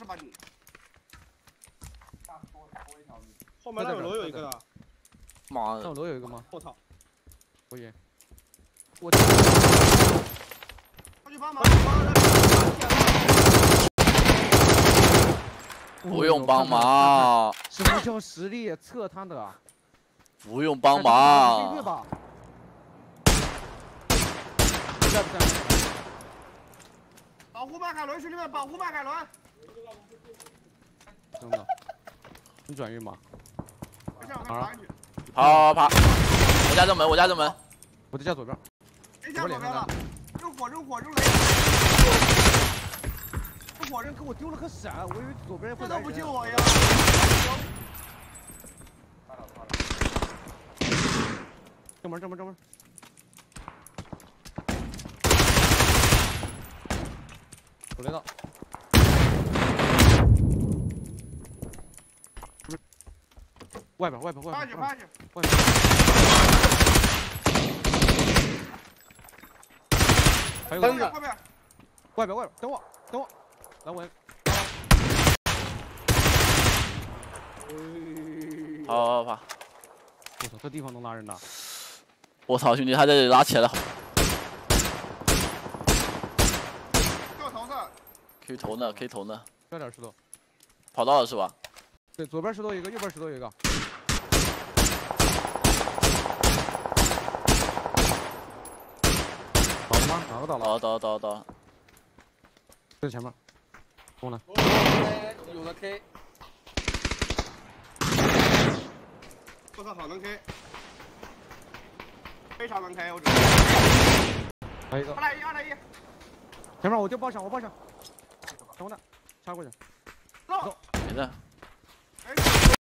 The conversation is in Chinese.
吧你。 后面那有楼有一个的。 妈的！ 上楼有一个吗？ 我操！ 可以。我。 快去帮忙！ 不用帮忙。 什么叫实力？测他的。 不用帮忙。 对吧？在不在？ 保护迈凯伦，兄弟们，保护迈凯伦！ 真的。你转运吗？ 好。 跑！我家正门，我家正门。 我在家左边。 谁家左边了？扔火，扔雷！ 这火人给我丢了个闪，我以为左边会来人。 这都不救我呀！ 正门。手雷到。外边。 发去。 还有个后面。 外边，等我，来稳。 跑！ 我操，这地方能拉人的！ 我操，兄弟，他在这里拉起来了。可以投呢。 这点石头。 跑到了是吧？ 对，左边石头一个，右边石头一个。倒了吗？哪个倒了？ 倒了。 在前面。攻呢？ 有的 K。 我操，好能 K， 非常能 K， 我只。 还有一个。 2打1。 前面我就爆闪，等我呢，插过去。 走。 没事。